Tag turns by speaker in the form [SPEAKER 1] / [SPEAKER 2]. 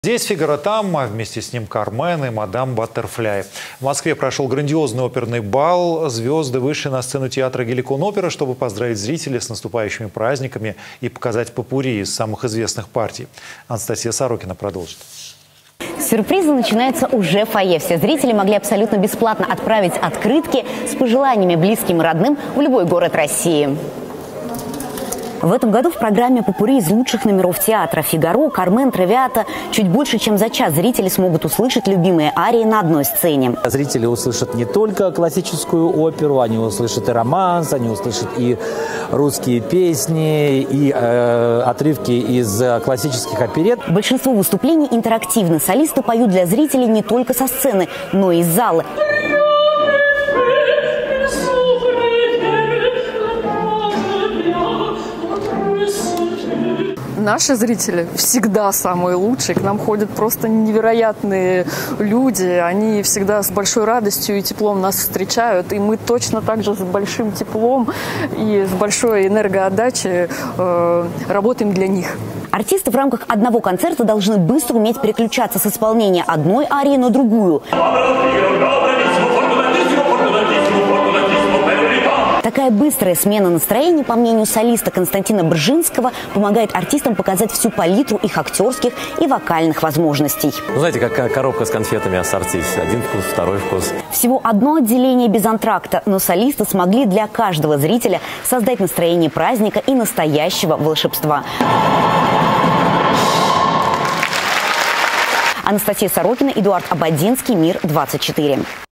[SPEAKER 1] Здесь Фигаро, там, а вместе с ним Кармен и Мадам Баттерфляй. В Москве прошел грандиозный оперный бал. Звезды вышли на сцену театра Геликон-опера, чтобы поздравить зрителей с наступающими праздниками и показать попурри из самых известных партий. Анастасия Сорокина продолжит.
[SPEAKER 2] Сюрпризы начинаются уже в фойе. Все зрители могли абсолютно бесплатно отправить открытки с пожеланиями близким и родным в любой город России. В этом году в программе попурри из лучших номеров театра «Фигаро», «Кармен», «Травиата». Чуть больше, чем за час зрители смогут услышать любимые арии на одной сцене.
[SPEAKER 3] Зрители услышат не только классическую оперу, они услышат и романс, они услышат и русские песни, и отрывки из классических оперет.
[SPEAKER 2] Большинство выступлений интерактивны. Солисты поют для зрителей не только со сцены, но и из зала.
[SPEAKER 4] Наши зрители всегда самые лучшие. К нам ходят просто невероятные люди. Они всегда с большой радостью и теплом нас встречают. И мы точно так же с большим теплом и с большой энергоотдачей работаем для них.
[SPEAKER 2] Артисты в рамках одного концерта должны быстро уметь переключаться с исполнения одной арии на другую. Такая быстрая смена настроения, по мнению солиста Константина Бржинского, помогает артистам показать всю палитру их актерских и вокальных возможностей.
[SPEAKER 5] Знаете, как коробка с конфетами ассорти. Один вкус, второй вкус.
[SPEAKER 2] Всего одно отделение без антракта, но солисты смогли для каждого зрителя создать настроение праздника и настоящего волшебства. Анастасия Сорокина, Эдуард Ободзинский, Мир 24.